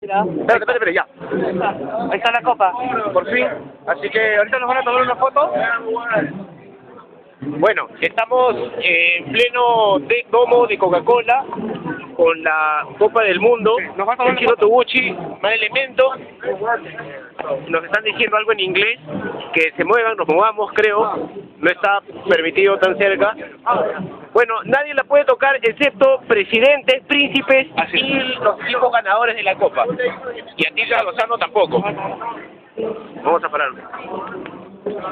Espérate, ya. Ahí está la copa. Por fin. Así que ahorita nos van a tomar una foto. Bueno, estamos en pleno domo de Coca-Cola con la Copa del Mundo. El Chino Toguchi, mal elemento. Nos están diciendo algo en inglés, que se muevan, nos movamos, creo. No está permitido tan cerca. Bueno, nadie la puede tocar excepto presidentes, príncipes y los equipos ganadores de la Copa. Y Atilda Lozano tampoco. Vamos a parar.